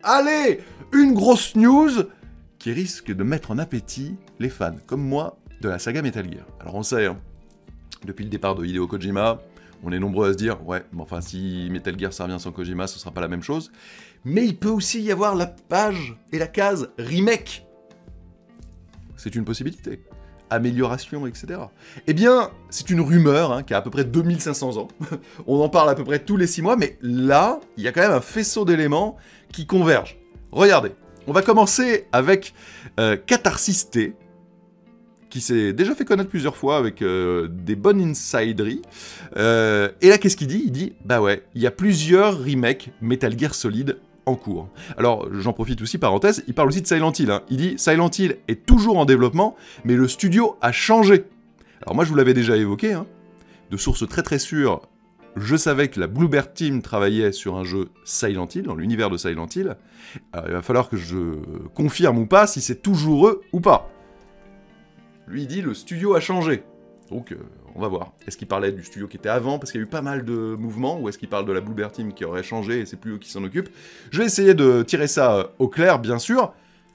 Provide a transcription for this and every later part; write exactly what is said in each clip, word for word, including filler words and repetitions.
Allez, une grosse news qui risque de mettre en appétit les fans, comme moi, de la saga Metal Gear. Alors on sait, hein, depuis le départ de Hideo Kojima, on est nombreux à se dire, ouais, mais enfin si Metal Gear ça revient sans Kojima, ce sera pas la même chose. Mais il peut aussi y avoir la page et la case remake. C'est une possibilité. Amélioration, et cetera. Eh bien, c'est une rumeur hein, qui a à peu près deux mille cinq cents ans. On en parle à peu près tous les six mois, mais là, il y a quand même un faisceau d'éléments qui convergent. Regardez, on va commencer avec euh, Catharsis T, qui s'est déjà fait connaître plusieurs fois avec euh, des bonnes insideries. Euh, et là, qu'est-ce qu'il dit? Il dit, bah ouais, il y a plusieurs remakes Metal Gear Solid en cours. Alors, j'en profite aussi, parenthèse, il parle aussi de Silent Hill. Hein. Il dit, Silent Hill est toujours en développement, mais le studio a changé. Alors moi, je vous l'avais déjà évoqué, hein. De sources très très sûres, je savais que la Bluebird Team travaillait sur un jeu Silent Hill, dans l'univers de Silent Hill. Alors, il va falloir que je confirme ou pas si c'est toujours eux ou pas. Lui, il dit, le studio a changé. Donc, euh, on va voir. Est-ce qu'il parlait du studio qui était avant, parce qu'il y a eu pas mal de mouvements, ou est-ce qu'il parle de la Bluebird Team qui aurait changé, et c'est plus eux qui s'en occupent? Je vais essayer de tirer ça euh, au clair, bien sûr.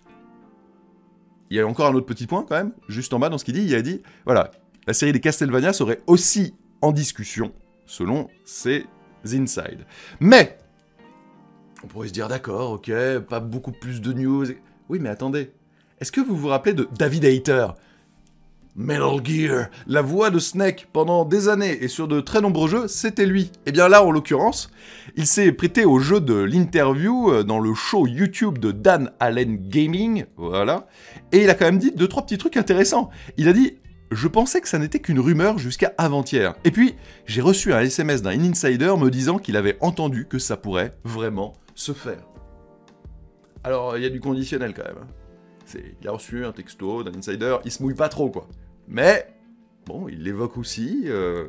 Il y a encore un autre petit point, quand même, juste en bas, dans ce qu'il dit. Il a dit, voilà, la série des Castlevania serait aussi en discussion, selon ses insides. Mais, on pourrait se dire, d'accord, ok, pas beaucoup plus de news. Oui, mais attendez, est-ce que vous vous rappelez de David Hayter ? Metal Gear, la voix de Snake pendant des années et sur de très nombreux jeux, c'était lui. Et bien là, en l'occurrence, il s'est prêté au jeu de l'interview dans le show YouTube de Dan Allen Gaming, voilà, et il a quand même dit deux, trois petits trucs intéressants. Il a dit « Je pensais que ça n'était qu'une rumeur jusqu'à avant-hier. Et puis, j'ai reçu un S M S d'un insider me disant qu'il avait entendu que ça pourrait vraiment se faire. » Alors, il y a du conditionnel quand même. C'est, il a reçu un texto d'un insider, il se mouille pas trop, quoi. Mais, bon, il l'évoque aussi. Euh...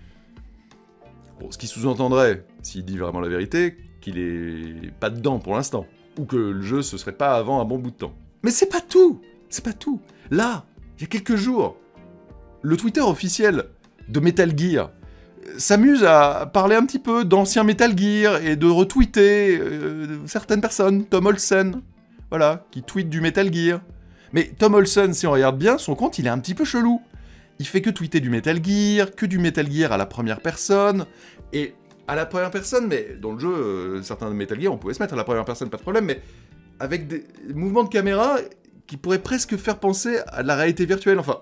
Bon, ce qui sous-entendrait, s'il dit vraiment la vérité, qu'il est pas dedans pour l'instant. Ou que le jeu, ce serait pas avant un bon bout de temps. Mais c'est pas tout! C'est pas tout! Là, il y a quelques jours, le Twitter officiel de Metal Gear s'amuse à parler un petit peu d'anciens Metal Gear et de retweeter euh, certaines personnes, Tom Olsen, voilà, qui tweet du Metal Gear. Mais Tom Olsen, si on regarde bien, son compte, il est un petit peu chelou. Il fait que tweeter du Metal Gear, que du Metal Gear à la première personne, et à la première personne, mais dans le jeu, euh, certains Metal Gear, on pouvait se mettre à la première personne, pas de problème, mais avec des mouvements de caméra qui pourraient presque faire penser à de la réalité virtuelle, enfin...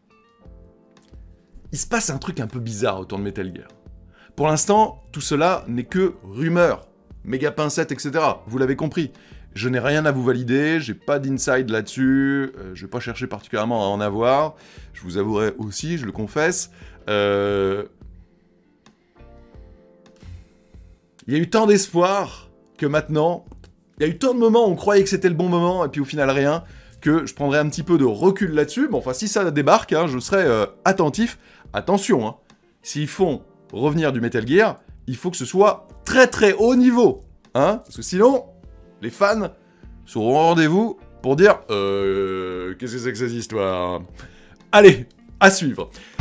Il se passe un truc un peu bizarre autour de Metal Gear. Pour l'instant, tout cela n'est que rumeur, méga pincette, et cetera. Vous l'avez compris. Je n'ai rien à vous valider, j'ai pas d'inside là-dessus, euh, je vais pas chercher particulièrement à en avoir, je vous avouerai aussi, je le confesse. Euh... Il y a eu tant d'espoir que maintenant, il y a eu tant de moments où on croyait que c'était le bon moment, et puis au final rien, que je prendrai un petit peu de recul là-dessus. Bon, enfin, si ça débarque, hein, je serai euh, attentif. Attention, hein, s'ils font revenir du Metal Gear, il faut que ce soit très très haut niveau, hein, parce que sinon... Les fans seront au rendez-vous pour dire euh, « Qu'est-ce que c'est que cette histoire ?» Allez, à suivre.